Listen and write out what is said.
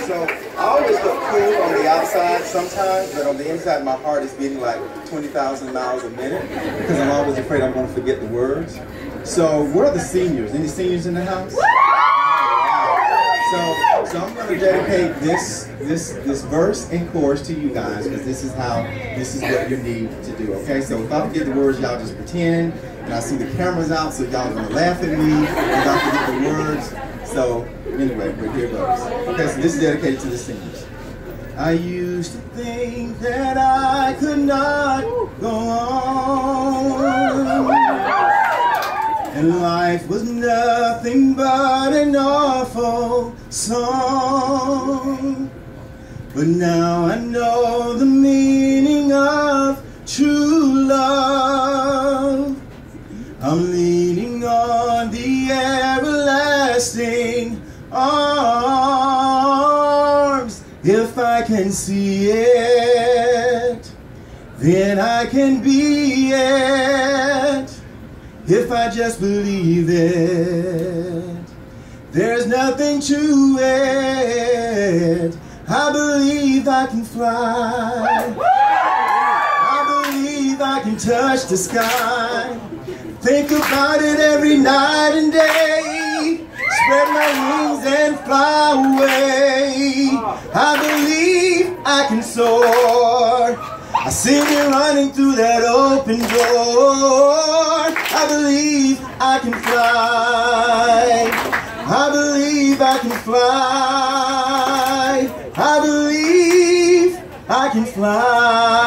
So I always look cool on the outside sometimes, but on the inside my heart is beating like 20,000 miles a minute because I'm always afraid I'm going to forget the words. So where are the seniors? Any seniors in the house? So I'm going to dedicate this verse and chorus to you guys because this is what you need to do, okay? So if I forget the words, y'all just pretend, and I see the cameras out, so y'all are going to laugh at me if I forget the words. So anyway, but here goes. Okay, so this is dedicated to the seniors. I used to think that I could not go on, and life was nothing but an awful song. But now I know the meaning of true love. I'm leaning on the everlasting arms. If I can see it, then I can be it. If I just believe it, there's nothing to it. I believe I can fly. I believe I can touch the sky. Think about it every night and day. Spread my wings and fly away. I believe I can soar. I see me running through that open door. I believe I can fly. I believe I can fly. I believe I can fly.